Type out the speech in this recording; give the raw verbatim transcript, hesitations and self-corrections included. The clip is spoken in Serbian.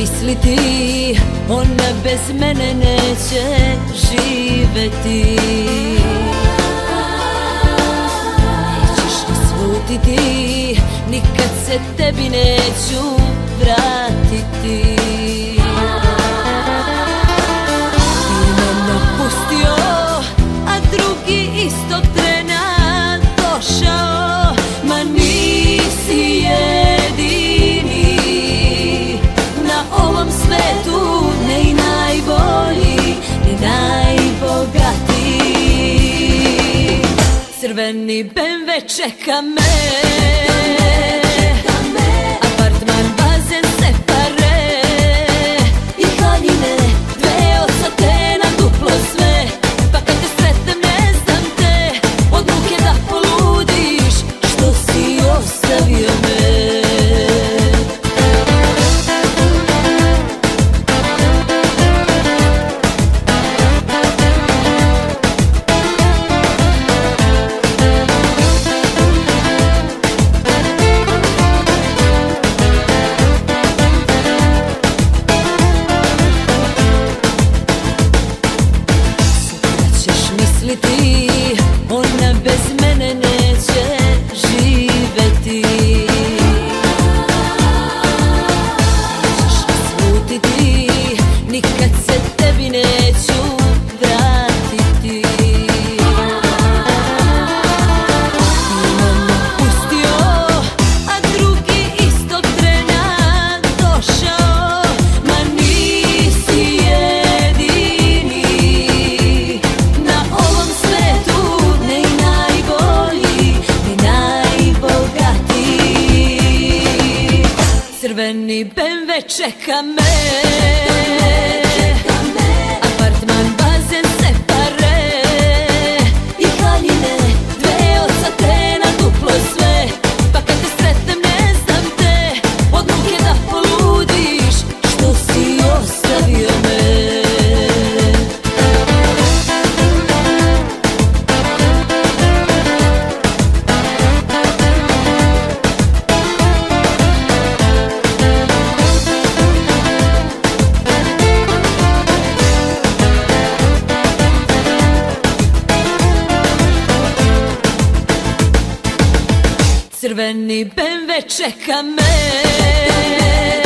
misliti, ona bez mene neće živeti. Nećeš ni slutiti, nikad se tebi neću vratiti. Ti me napustio, a drugi istog trena došao. Ma nisi jedini na ovom svetu, ne i najbolji, ne najbogatiji. Crveni B M W čeka me, apartman, bazen, separe i haljine, dve od satena, duplo sve. Pa kad te sretnem ne znam te, od muke da poludiš, što si ostavio me. Ona bez mene neće živeti. Nećeš ni slutiti, nikad se tebi neću vratiti. Ti me napustio, a drugi istog trena došao. Ma nisi jedini na ovom svetu, ne i najbolji, ne najbogatiji. Crveni B M W čeka me, apartman, bazen, separe i haljine, dve od satena, duplo sve. Pa kad te sretnem ne znam te, od muke da poludiš, što si ostavio me. Crveni B M W čeka me.